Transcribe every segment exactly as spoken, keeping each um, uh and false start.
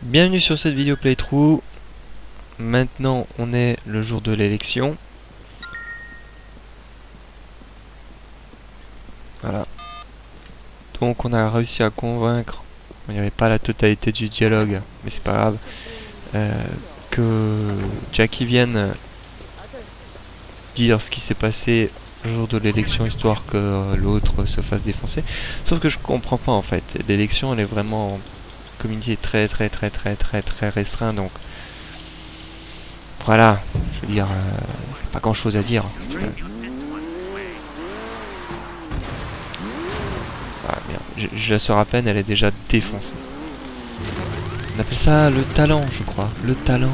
Bienvenue sur cette vidéo playthrough. Maintenant on est le jour de l'élection. Voilà. Donc on a réussi à convaincre, il n'y avait pas la totalité du dialogue, mais c'est pas grave, euh, que Jackie vienne dire ce qui s'est passé le jour de l'élection, histoire que l'autre se fasse défoncer. Sauf que je comprends pas en fait. L'élection elle est vraiment communauté très très très très très très restreint, donc voilà, je veux dire, euh, pas grand chose à dire. Ah, merde. Je, je la sors à peine, elle est déjà défoncée. On appelle ça le talent, je crois, le talent.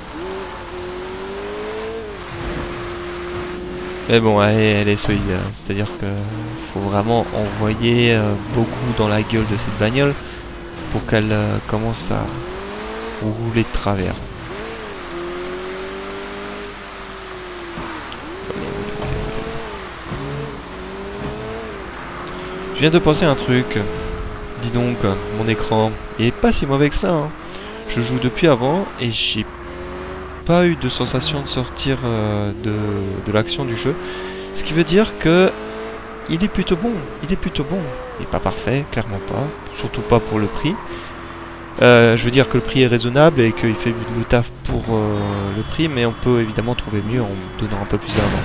Mais bon, elle, elle est solide, hein. C'est-à-dire que faut vraiment envoyer euh, beaucoup dans la gueule de cette bagnole pour qu'elle euh, commence à rouler de travers. Je viens de penser à un truc. Dis donc, mon écran, il est pas si mauvais que ça, hein. Je joue depuis avant et j'ai pas eu de sensation de sortir euh, de, de l'action du jeu. Ce qui veut dire que il est plutôt bon. Il est plutôt bon. Il n'est pas parfait, clairement pas. Surtout pas pour le prix. Euh, je veux dire que le prix est raisonnable et qu'il fait le taf pour euh, le prix, mais on peut évidemment trouver mieux en donnant un peu plus d'argent.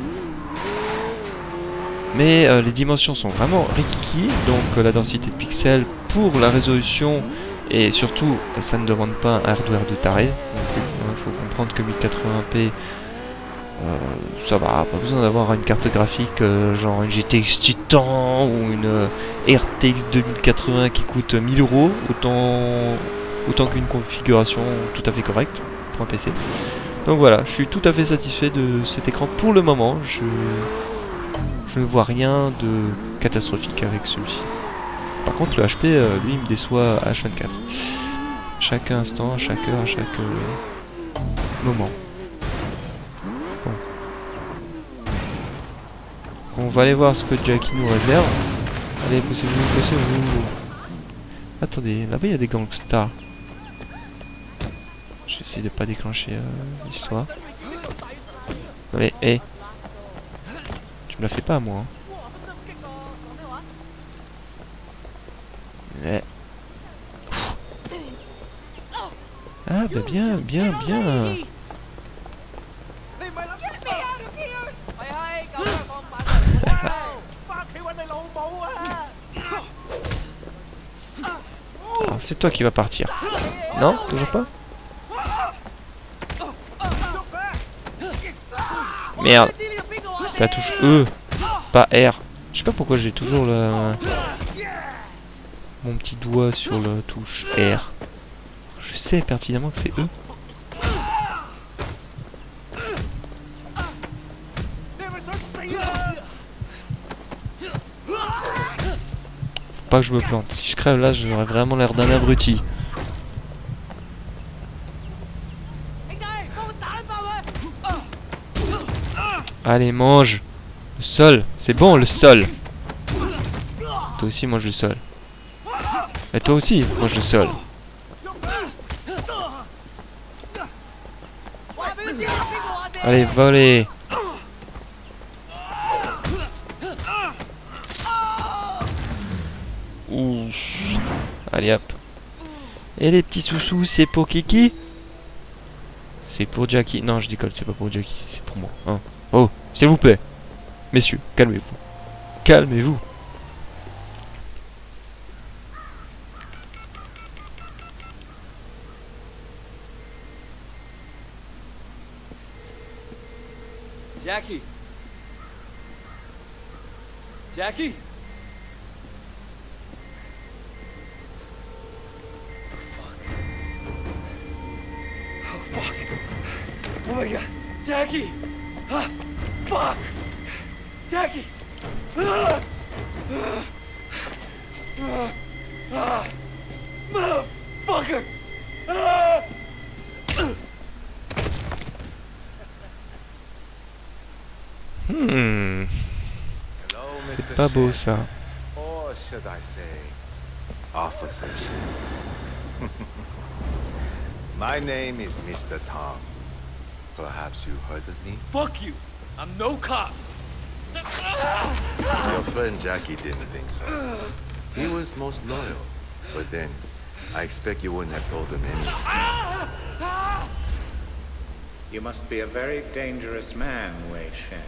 Mais euh, les dimensions sont vraiment rikiki, donc euh, la densité de pixels pour la résolution, et surtout ça ne demande pas un hardware de taré. Donc il faut comprendre que mille quatre-vingts p euh, ça va, pas besoin d'avoir une carte graphique euh, genre une G T X Titan ou une euh, R T X deux mille quatre-vingts qui coûte mille euros, autant, autant qu'une configuration tout à fait correcte pour un P C. Donc voilà, je suis tout à fait satisfait de cet écran pour le moment. Je... Je ne vois rien de catastrophique avec celui-ci. Par contre, le H P, euh, lui, il me déçoit à H vingt-quatre. Chaque instant, à chaque heure, à chaque euh, moment. Bon. On va aller voir ce que Jackie nous réserve. Allez, poussez-vous, poussez-vous. Attendez, là-bas, il y a des gangsters. Je vais essayer de pas déclencher euh, l'histoire. Non mais, hé hey. Je me la fais pas moi. Mais... Ah bah bien, bien, bien. C'est toi qui vas partir. Non, toujours pas. Merde. Ça touche E, pas R. Je sais pas pourquoi j'ai toujours le... mon petit doigt sur la touche R. Je sais pertinemment que c'est E. Faut pas que je me plante. Si je crève là, j'aurais vraiment l'air d'un abruti. Allez, mange. Le sol. C'est bon, le sol. Toi aussi, mange le sol. Et toi aussi, mange le sol. Allez, volez. Ouh. Allez, hop. Et les petits sous-sous, c'est pour Kiki? C'est pour Jackie. Non, je décolle, c'est pas pour Jackie, c'est pour moi. Hein. Oh, s'il vous plaît. Messieurs, calmez-vous. Calmez-vous. Jackie. Jackie. The fuck? Oh fuck. Oh my god. Jackie. Ah, fuck. Jackie. Ah. Ah. Ah. Motherfucker. Ah. Hmm. C'est pas beau ça. Or should I say, officer shit. My name is Mister Tom. Perhaps you heard of me? Fuck you! I'm no cop! Your friend Jackie didn't think so. He was most loyal. But then, I expect you wouldn't have told him anything. You must be a very dangerous man, Wei Shen.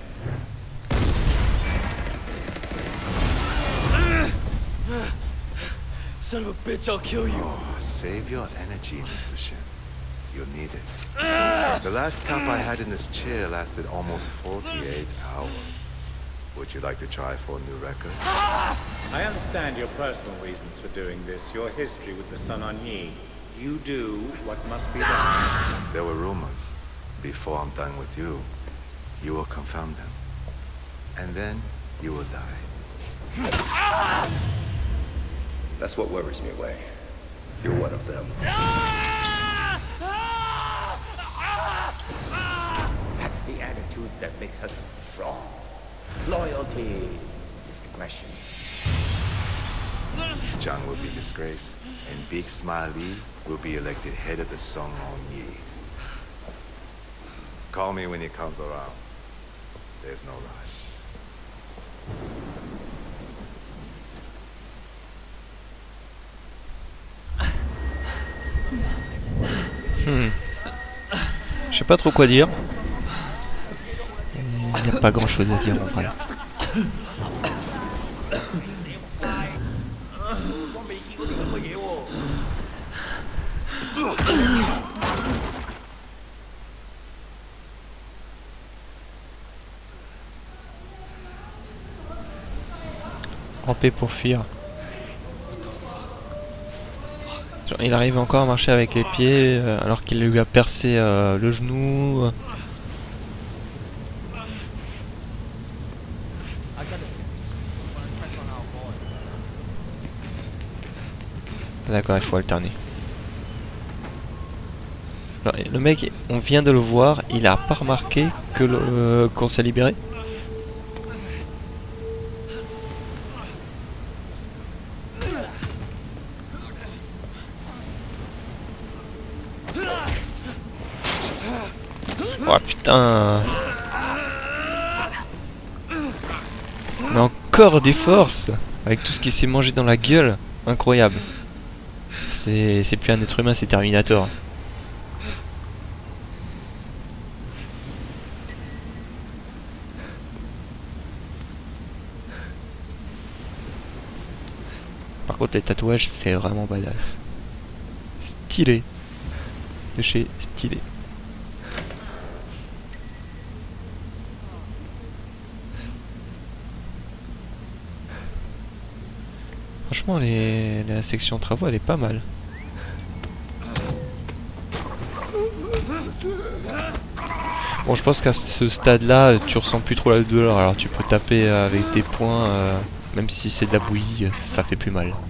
Son of a bitch, I'll kill you. Oh, save your energy, Mister Shen. You'll need it. The last cap I had in this chair lasted almost forty-eight hours. Would you like to try for a new record? I understand your personal reasons for doing this, your history with the Sun On Yi. You do what must be done. There were rumors. Before I'm done with you, you will confirm them. And then, you will die. That's what worries me, Wei. You're one of them. That's the attitude that makes us strong. Loyalty, discretion. Zhang will be disgraced, and Big Smile Li will be elected head of the Sun On Yi. Call me when he comes around. There's no rush. Hmm. Je sais pas trop quoi dire. Il n'y a pas grand chose à dire en vrai. Ramper pour fuir. Genre, il arrive encore à marcher avec les pieds euh, alors qu'il lui a percé euh, le genou. D'accord, il faut alterner. Alors, le mec, on vient de le voir, il a pas remarqué que le, euh, qu'on s'est libéré. Oh putain. Mais encore des forces avec tout ce qui s'est mangé dans la gueule. Incroyable. C'est c'est plus un être humain, c'est Terminator. Par contre les tatouages c'est vraiment badass. Stylé. De chez stylé. Franchement, les, la section travaux, elle est pas mal. Bon, je pense qu'à ce stade-là, tu ressens plus trop la douleur. Alors, tu peux taper avec des poings, euh, même si c'est de la bouillie, ça fait plus mal.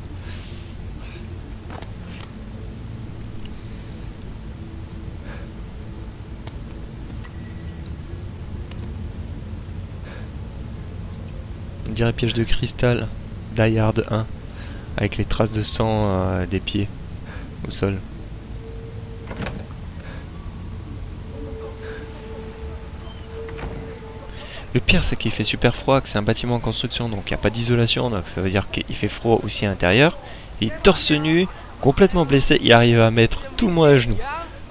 On dirait piège de cristal, Die Hard un. Avec les traces de sang euh, des pieds au sol. Le pire c'est qu'il fait super froid, que c'est un bâtiment en construction donc il n'y a pas d'isolation, donc ça veut dire qu'il fait froid aussi à l'intérieur. Et torse nu, complètement blessé, il arrive à mettre tout le monde à genoux.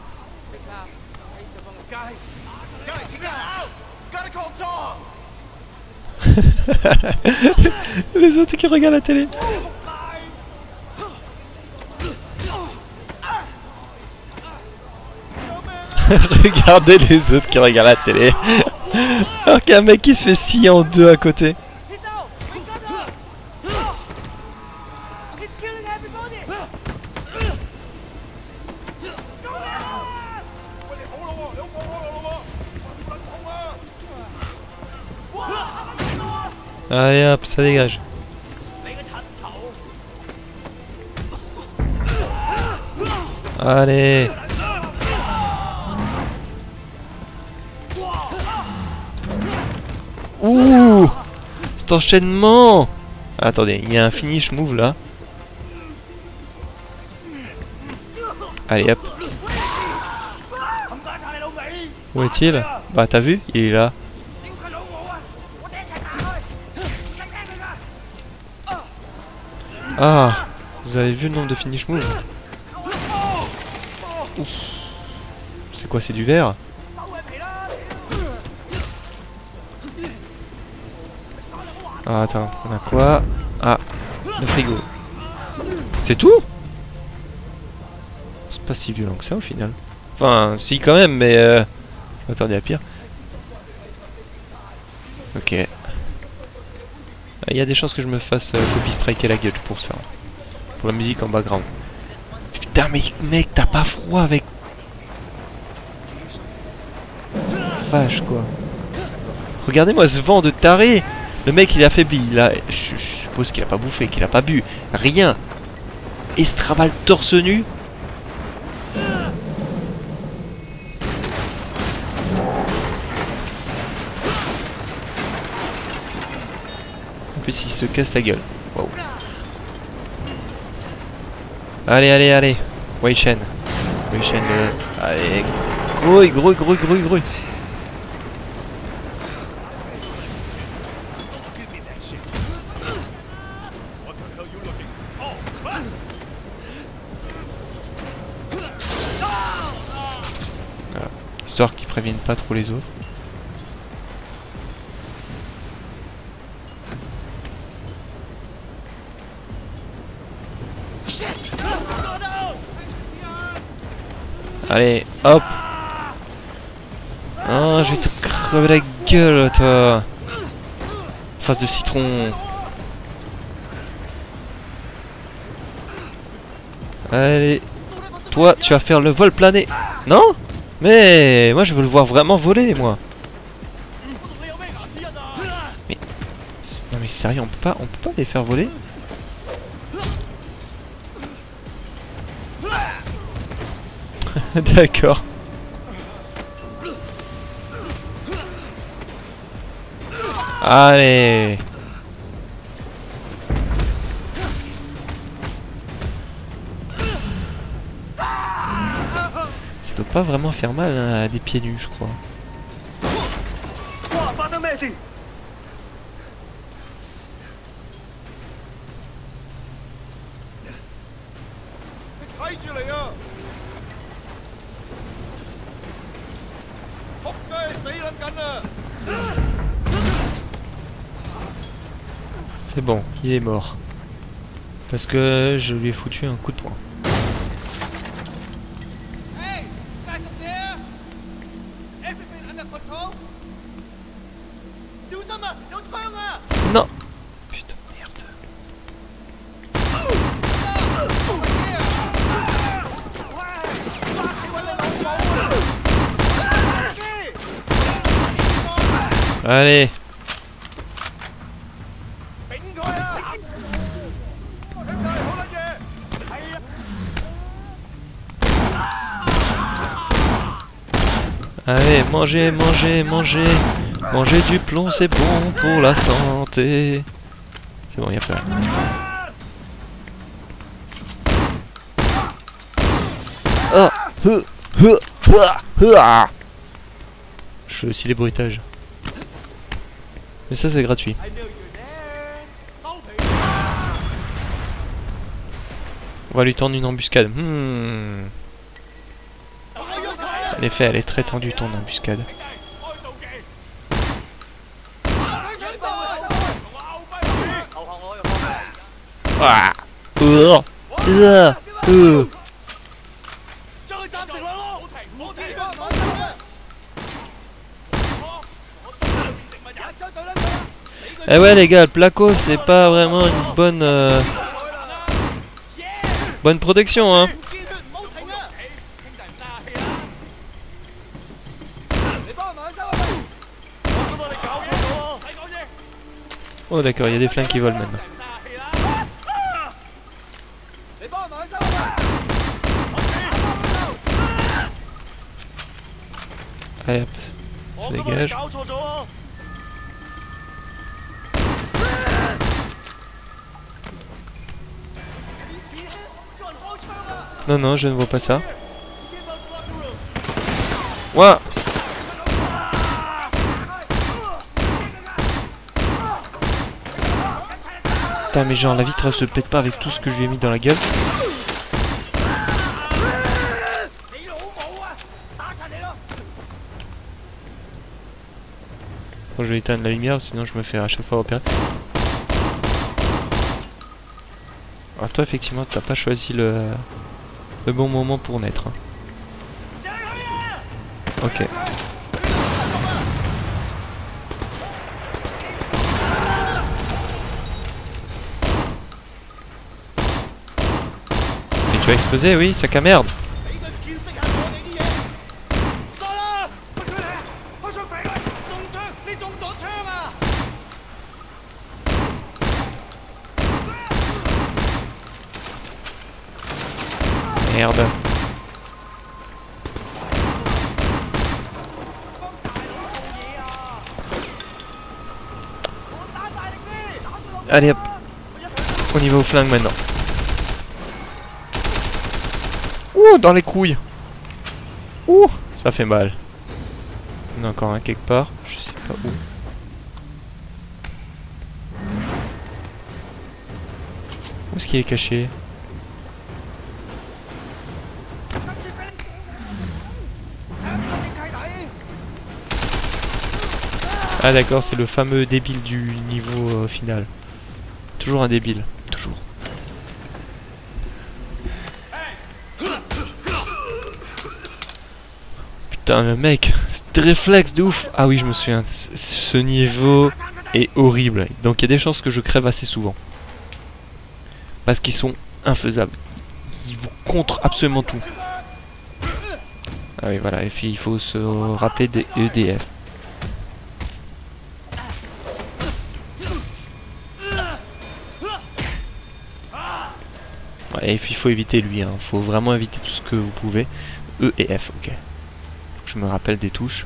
Les autres qui regardent la télé. Regardez les autres qui regardent la télé. Alors qu'il y a un mec qui se fait scier en deux à côté. Allez hop, ça dégage. Allez. Ouh, cet enchaînement. Attendez, il y a un finish move là. Allez hop. Où est-il? Bah t'as vu? Il est là. Ah, vous avez vu le nombre de finish moves? Ouf. C'est quoi, c'est du verre? Ah attends, on a quoi? Ah, le frigo. C'est tout? C'est pas si violent que ça au final. Enfin, si quand même, mais euh, je m'attendais à pire. Ok. Il y a des chances que je me fasse euh, copy striker la gueule pour ça. Pour la musique en background. Putain mais mec, t'as pas froid avec... Vache quoi. Regardez-moi ce vent de taré. Le mec il est affaibli. Il a... je, je suppose qu'il a pas bouffé, qu'il a pas bu. Rien. Estraval torse nu. En plus il se casse la gueule. Wow. Allez, allez, allez. Wei Shen. Wei Shen. Euh... Allez. Grouille, grouille, grouille, grouille, grouille. Voilà. Histoire qu'ils préviennent pas trop les autres. Allez, hop. Ah, je vais te crever la gueule, toi. Face de citron. Allez. Toi, tu vas faire le vol plané. Non? Mais moi, je veux le voir vraiment voler, moi. Mais... Non mais sérieux, on peut pas, on peut pas les faire voler? D'accord. Allez. Ça doit pas vraiment faire mal hein, à des pieds nus, je crois. C'est bon, il est mort. Parce que je lui ai foutu un coup de poing. Non. Putain, merde. Allez. Allez, mangez, mangez, mangez. Mangez du plomb, c'est bon pour la santé. C'est bon, y'a pas. Ah, euh, euh, euh, euh. Je fais aussi les bruitages. Mais ça, c'est gratuit. On va lui tendre une embuscade. Hmm. En effet, elle est très tendue ton embuscade. Ah. Euh. Euh. Euh. Eh ouais les gars, le placo c'est pas vraiment une bonne euh, bonne protection hein. Oh d'accord, il y a des flingues qui volent maintenant. Allez hop, ça dégage. Non non, je ne vois pas ça. Ouah. Putain, mais genre la vitre elle se pète pas avec tout ce que je lui ai mis dans la gueule. Bon, je vais éteindre la lumière, sinon je me fais à chaque fois repérer. Alors toi effectivement t'as pas choisi le, le bon moment pour naître. Hein. Ok. Et tu as explosé, oui, sac à merde. Merde. Allez hop. On y va au flingue maintenant. Ouh, dans les couilles. Ouh, ça fait mal. Il y en a encore un quelque part. Je sais pas où. Où est-ce qu'il est caché? Ah d'accord, c'est le fameux débile du niveau euh, final. Toujours un débile, toujours. Putain le mec, c'est réflexe de ouf. Ah oui je me souviens, C ce niveau est horrible. Donc il y a des chances que je crève assez souvent. Parce qu'ils sont infaisables. Ils vous contrent absolument tout. Ah oui voilà, et puis il faut se rappeler des E D F. Et puis il faut éviter lui, hein. Faut vraiment éviter tout ce que vous pouvez. E et F, ok. Je me rappelle des touches.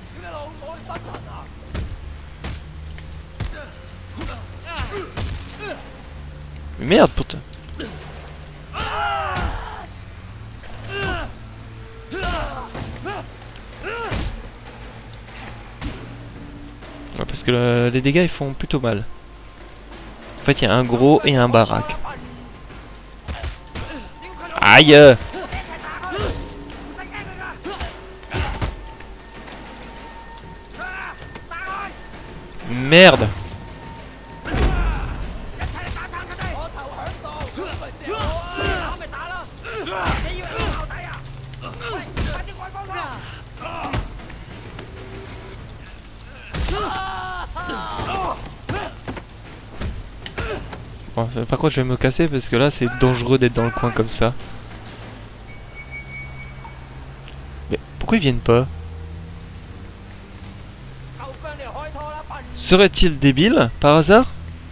Mais merde putain. Ouais, parce que le, les dégâts ils font plutôt mal. En fait il y a un gros et un baraque. Aïe! Merde! Bon, par contre je vais me casser parce que là c'est dangereux d'être dans le coin comme ça. Mais pourquoi ils viennent pas? Serait-il débile par hasard?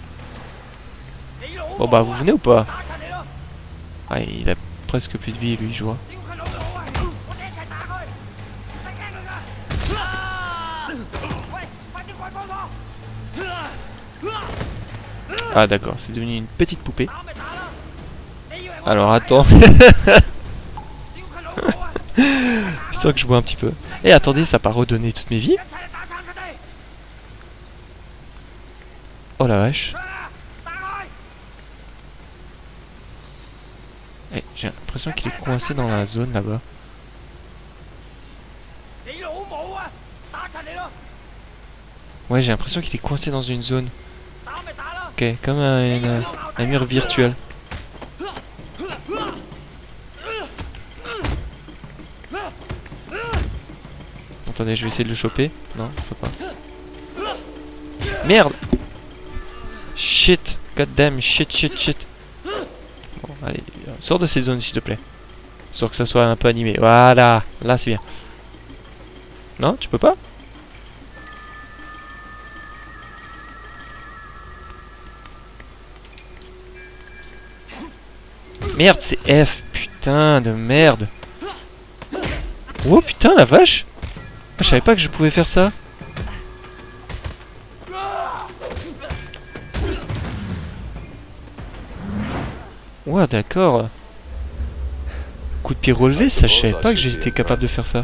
Bon bah vous venez ou pas? Ah il a presque plus de vie lui je vois. Ah d'accord, c'est devenu une petite poupée. Alors attends. Histoire que je vois un petit peu. Et attendez, ça n'a pas redonné toutes mes vies. Oh la vache. Eh, j'ai l'impression qu'il est coincé dans la zone là-bas. Ouais, j'ai l'impression qu'il est coincé dans une zone. Ok, comme un, une, un mur virtuel. Attendez, je vais essayer de le choper. Non, je peux pas. Merde! Shit! God damn, shit, shit, shit. Bon, allez, sors de cette zone s'il te plaît. Sors que ça soit un peu animé. Voilà! Là, c'est bien. Non, tu peux pas? Merde, c'est F. Putain de merde. Oh putain, la vache. Je savais pas que je pouvais faire ça. Ouais, d'accord. Coup de pied relevé, ça je savais pas que j'étais capable de faire ça.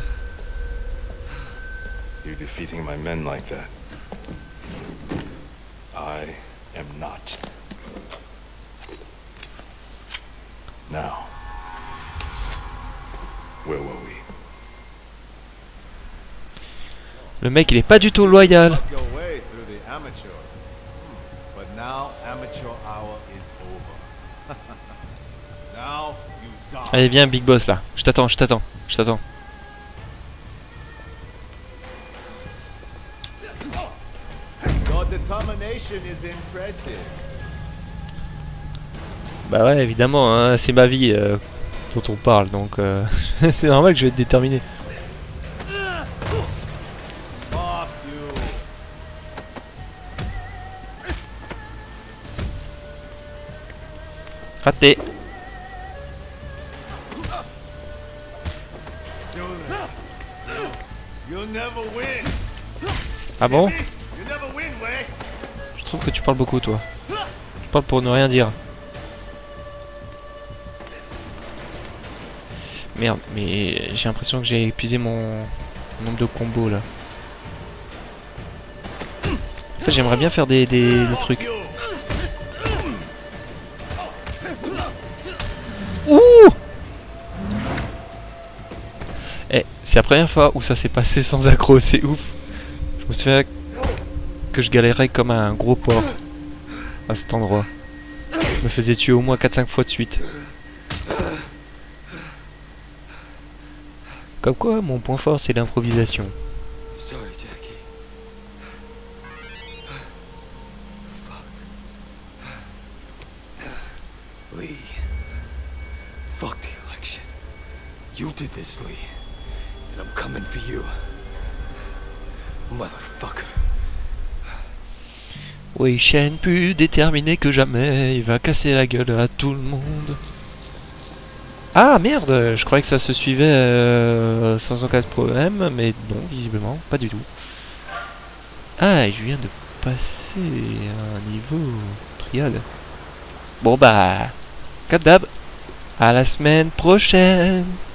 You defeating my men like that. I am not. Now, where were we? Le mec il est pas du tout loyal. Your way through the amateurs. Hmm. But now amateur hour is over. Now you die. Allez viens Big Boss là. Je t'attends, je t'attends, je t'attends. Your determination is impressive. Bah ouais évidemment, hein, c'est ma vie euh, dont on parle donc euh, c'est normal que je vais être déterminé. Fuck you. Raté. You'll never win. Ah bon? You never win, way. Je trouve que tu parles beaucoup toi. Tu parles pour ne rien dire. Merde, mais j'ai l'impression que j'ai épuisé mon nombre de combos là. En fait, j'aimerais bien faire des, des, des trucs. Ouh! Eh, c'est la première fois où ça s'est passé sans accro, c'est ouf. Je me souviens que je galérais comme un gros porc à cet endroit. Je me faisais tuer au moins quatre cinq fois de suite. Comme quoi, mon point fort, c'est l'improvisation. Sorry, Jackie. Fuck. Lee. Fuck the election. You did this, Lee. And I'm coming for you. Motherfucker. Oui, Shen, plus déterminé que jamais, il va casser la gueule à tout le monde. Ah merde, je croyais que ça se suivait euh, sans aucun problème, mais non, visiblement, pas du tout. Ah, et je viens de passer un niveau trial. Bon bah, comme d'hab, à la semaine prochaine.